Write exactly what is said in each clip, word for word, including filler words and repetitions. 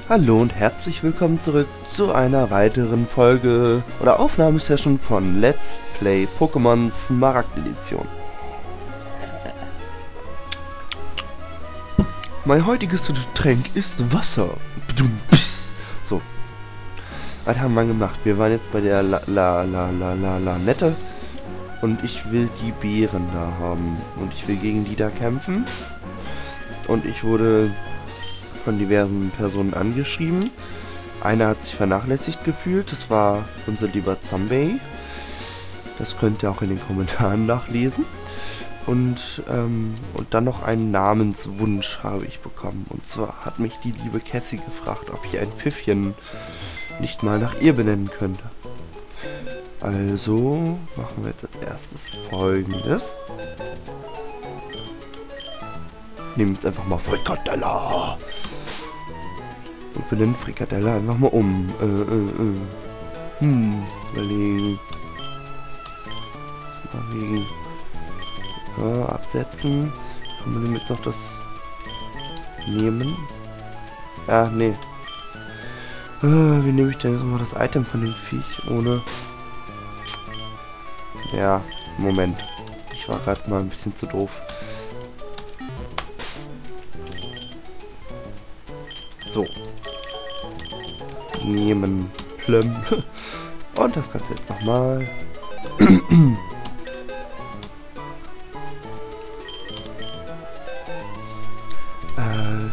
Hallo und herzlich willkommen zurück zu einer weiteren Folge oder Aufnahmesession von Let's Play Pokémon Smaragd Edition. Mein heutiges Getränk ist Wasser. So, was haben wir gemacht? Wir waren jetzt bei der La La La La La La Nette und ich will die Beeren da haben und ich will gegen die da kämpfen und ich wurde von diversen Personen angeschrieben. Einer hat sich vernachlässigt gefühlt, das war unser lieber Zombie. Das könnt ihr auch in den Kommentaren nachlesen. Und, ähm, und dann noch einen Namenswunsch habe ich bekommen. Und zwar hat mich die liebe Cassie gefragt, ob ich ein Pfiffchen nicht mal nach ihr benennen könnte. Also machen wir jetzt als erstes Folgendes. Nehmen jetzt einfach mal Frikadella. Und benennen Frikadella einfach mal um. Äh, äh, äh. Hm, überlegen. Überlegen. Ja, absetzen. Können wir damit noch das nehmen? Ja, nee. Äh, wie nehme ich denn jetzt mal das Item von dem Viech ohne... Ja, Moment. Ich war gerade mal ein bisschen zu doof. So. Nehmen. Plüm. Und das Ganze jetzt nochmal. äh.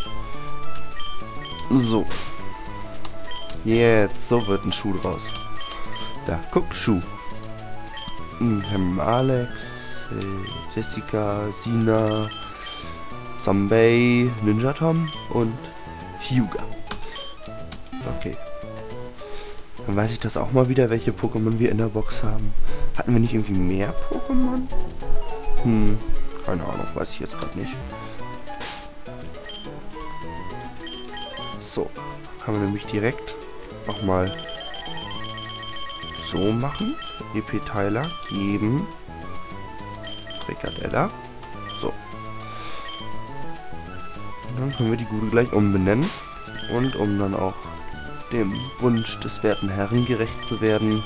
So. Jetzt, so wird ein Schuh draus. Da, guck, Schuh. Hm, Alex, äh, Jessica, Sina, Zombie, Ninja Tom und Hyuga. Okay. Dann weiß ich das auch mal wieder, welche Pokémon wir in der Box haben. Hatten wir nicht irgendwie mehr Pokémon? Hm, keine Ahnung, weiß ich jetzt gerade nicht. So, kann man nämlich direkt nochmal so machen. E P-Teiler geben. Frikadella. So. Und dann können wir die Gute gleich umbenennen. Und um dann auch dem Wunsch des werten Herrn gerecht zu werden.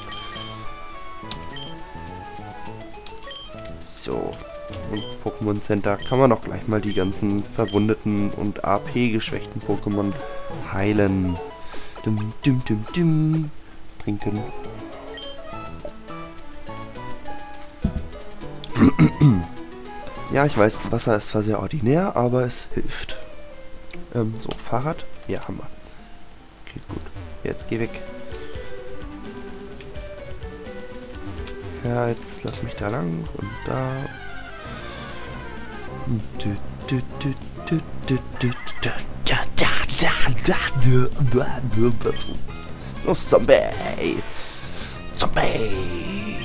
So. Und Pokémon Center kann man auch gleich mal die ganzen verwundeten und A P-geschwächten Pokémon heilen. Dum, dum, dum, dum. Trinken. Ja, ich weiß, Wasser ist zwar sehr ordinär, aber es hilft. Ähm, so, Fahrrad? Ja, haben wir. Okay, gut. Jetzt geh weg. Ja, jetzt lass mich da lang und da. Los, Zombie! Zombie!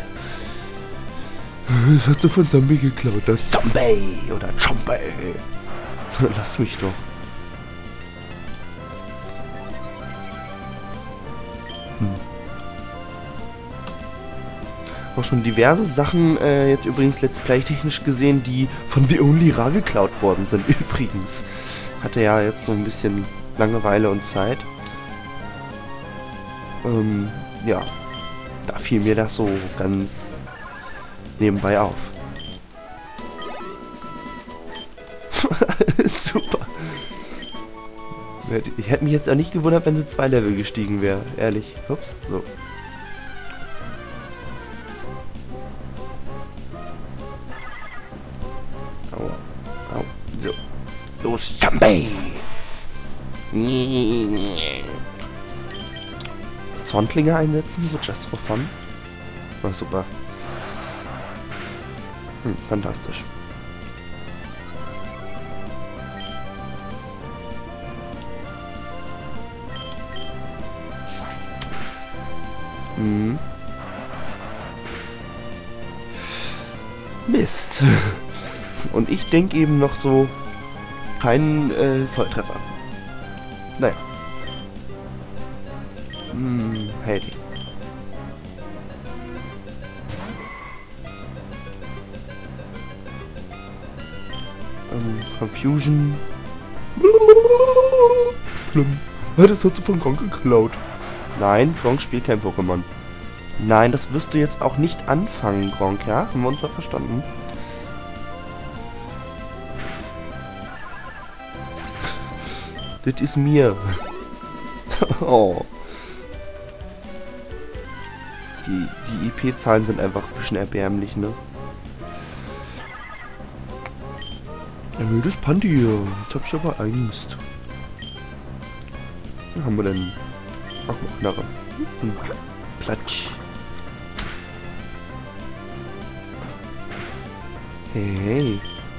Das hat so von Zombie geklaut, das Zombie oder Zombie. Lass mich doch. Hm. Auch schon diverse Sachen äh, jetzt übrigens Let's Play technisch gesehen, die von The Only Ra geklaut worden sind. Übrigens. Hatte ja jetzt so ein bisschen Langeweile und Zeit. Ähm, ja. Da fiel mir das so ganz nebenbei auf. Super. Ich hätte mich jetzt auch nicht gewundert, wenn sie zwei Level gestiegen wäre. Ehrlich. Ups. So. Au. Au. So. Los, Zombie! Zornklinge einsetzen, so just for fun. Oh, super. Hm, fantastisch. Hm. Mist. Und ich denke eben noch so, keinen äh, Volltreffer. Naja. Hm, hey. ähm, Confusion. schlimm. Ja, das hast du von Gronk geklaut. Nein, Gronk spielt kein Pokémon. Nein, das wirst du jetzt auch nicht anfangen, Gronk, ja? Haben wir uns da verstanden? Das ist mir. Oh. Die, die I P-Zahlen sind einfach ein bisschen erbärmlich, ne? Ein wildes Pandier. Jetzt hab ich aber Angst. Was haben wir denn? Ach, mal Knarre. Hm. Platsch. Hey, hey.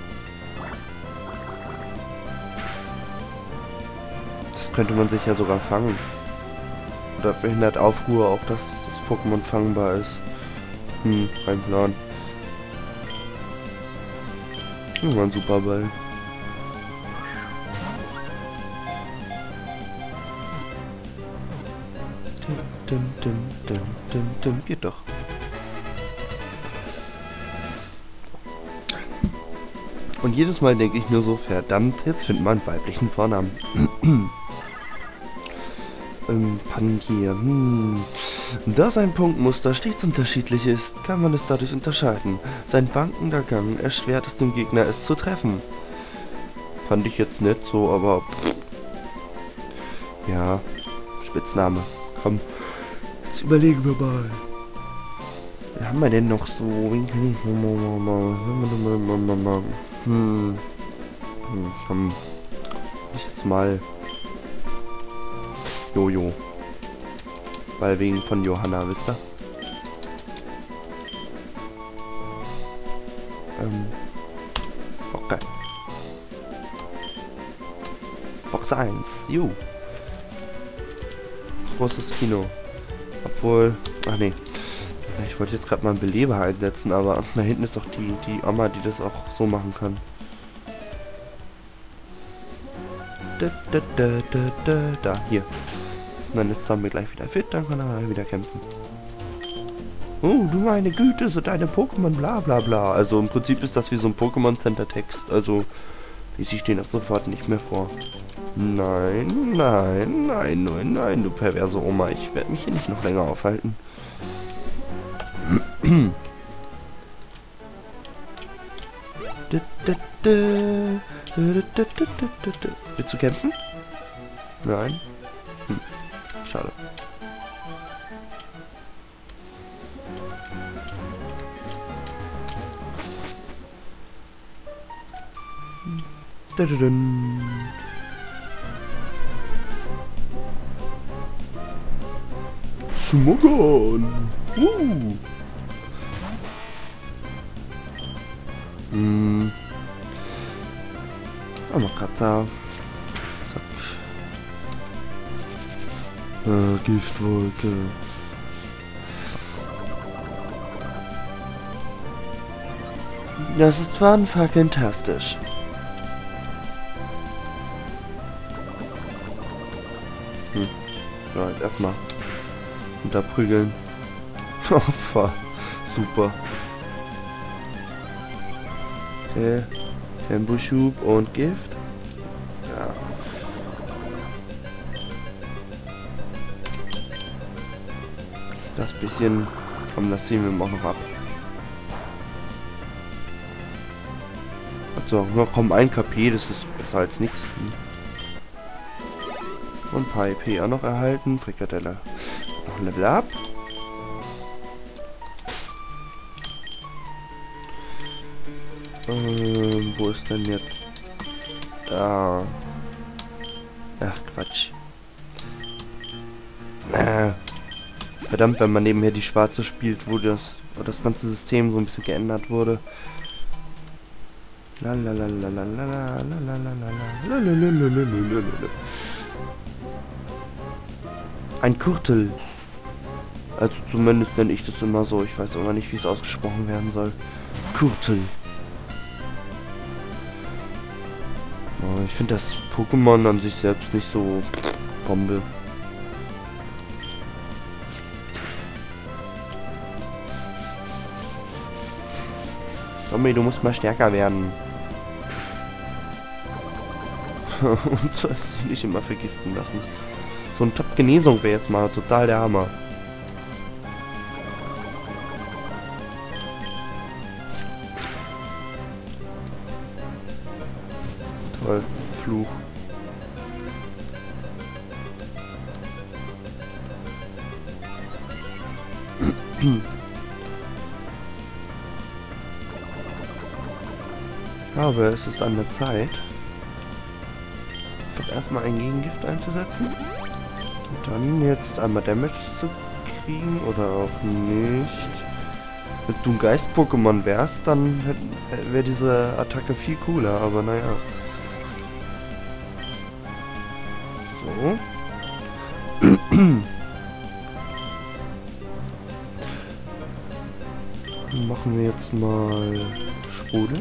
Das könnte man sich ja sogar fangen. Oder verhindert Aufruhr auch, dass das Pokémon fangbar ist. Hm, kein Plan. Das war ein super Ball. Dim, dim, dim, dim, dim. Geht doch. Und jedes Mal denke ich mir so, verdammt, jetzt findet man einen weiblichen Vornamen. ähm, Pandier, hm. Da sein Punktmuster stets unterschiedlich ist, kann man es dadurch unterscheiden. Sein wankender Gang erschwert es dem Gegner, es zu treffen. Fand ich jetzt nicht so, aber... Pff. Ja, Spitzname. Komm, jetzt überlegen wir mal. Was haben wir denn noch so? Wen kann ich... Hm. Hm, komm. Ich jetzt mal... Jojo. Weil wegen von Johanna, wisst ihr? Ähm. Okay. Box eins. Jo. Großes Kino. Obwohl... Ach nee. Ich wollte jetzt gerade mal einen Beleber einsetzen, aber da hinten ist doch die, die Oma, die das auch so machen kann. Da, da, da, da, da, da, hier. Und dann ist Zombie gleich wieder fit, dann kann er wieder kämpfen. Oh, du meine Güte, so deine Pokémon, bla bla bla. Also im Prinzip ist das wie so ein Pokémon Center Text. Also lese ich den ab sofort nicht mehr vor. Nein, nein, nein, nein, nein, du perverse Oma. Ich werde mich hier nicht noch länger aufhalten. Willst du kämpfen? Nein? Hm. Schade. Smogon! Uh! Hm. Amakata. Zack. Äh, Giftwolke. Das ist einfach fantastisch. Hm. Ja, jetzt erstmal unterprügeln. Oh, super. Okay. Temposchub und Gift. Ja. Das bisschen... Komm, das ziehen wir auch noch ab. Also, nur komm, ein K P, das ist besser als nichts. Und ein paar E P auch noch erhalten. Frikadelle. Noch Level up. Ähm, wo ist denn jetzt? Da. Ach, Quatsch. Äh. Verdammt, wenn man nebenher die Schwarze spielt, wo das, wo das ganze System so ein bisschen geändert wurde. Ein Kurtel. Also zumindest nenne ich das immer so. Ich weiß aber nicht, wie es ausgesprochen werden soll. Kurtel. Oh, ich finde das Pokémon an sich selbst nicht so Bombe. Tommy, du musst mal stärker werden. Und sich nicht immer vergiften lassen. So ein Top-Genesung wäre jetzt mal total der Hammer. Toll. Fluch. Aber es ist an der Zeit, doch erstmal ein Gegengift einzusetzen. Und dann jetzt einmal Damage zu kriegen oder auch nicht. Wenn du ein Geist-Pokémon wärst, dann wäre diese Attacke viel cooler, aber naja. So. Dann machen wir jetzt mal Sprudel.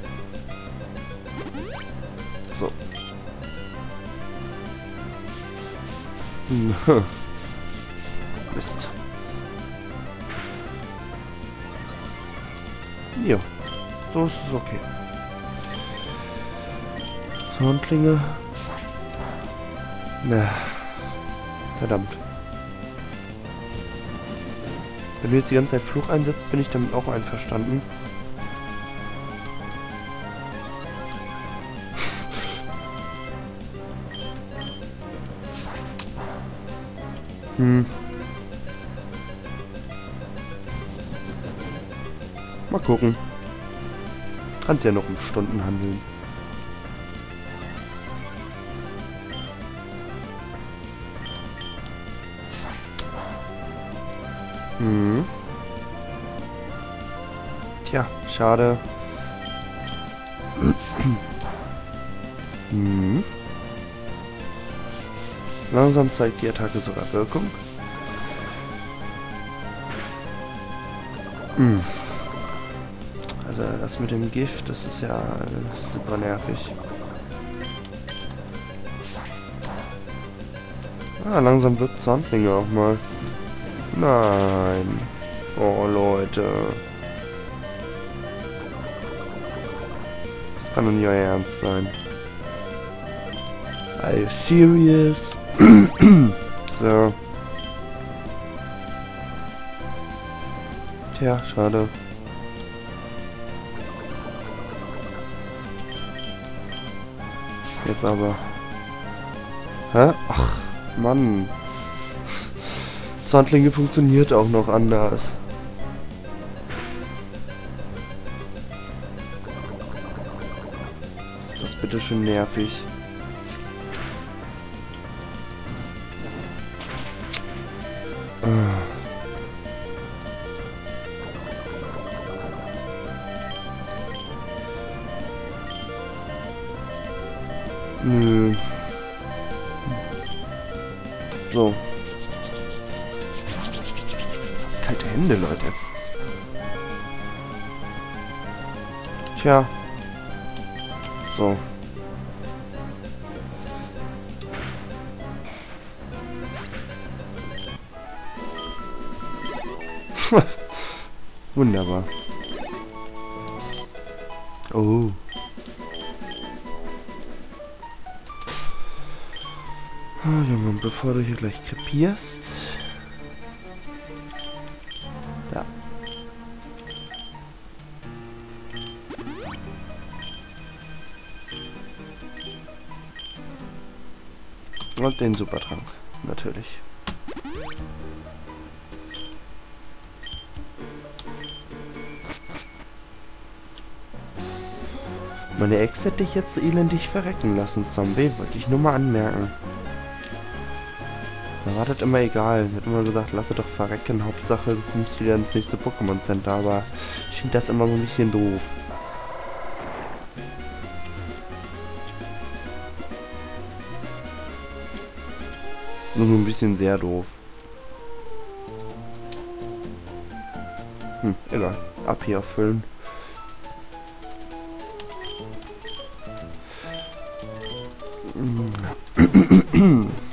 So. Mist. Jo. So ist es okay. Zornklinge. Na. Verdammt. Wenn du jetzt die ganze Zeit Fluch einsetzt, bin ich damit auch einverstanden. Hm. Mal gucken. Kannst ja noch um Stunden handeln. Hm. Tja, schade. Hm. Langsam zeigt die Attacke sogar Wirkung. Hm. Also das mit dem Gift, das ist ja super nervig. Ah, langsam wird Zornklinge auch mal. Nein. Oh, Leute. Das kann doch nicht euer Ernst sein. Are you serious? So. Tja, schade. Jetzt aber. Hä? Ach, Mann. Zornklinge funktioniert auch noch anders. Das ist bitte schön nervig. Ah. Nö. So. Kalte Hände, Leute. Tja. So. Wunderbar. Oh. Oh, Junge, bevor du hier gleich krepierst. Ja. Und den Supertrank, natürlich. Meine Ex hätte dich jetzt so elendig verrecken lassen, Zombie, wollte ich nur mal anmerken. Da war das immer egal. Sie hat immer gesagt, lass doch verrecken, Hauptsache du kommst wieder ins nächste Pokémon Center, aber ich finde das immer so ein bisschen doof. Nur so ein bisschen sehr doof. Hm, egal. Ab hier auffüllen. Mm.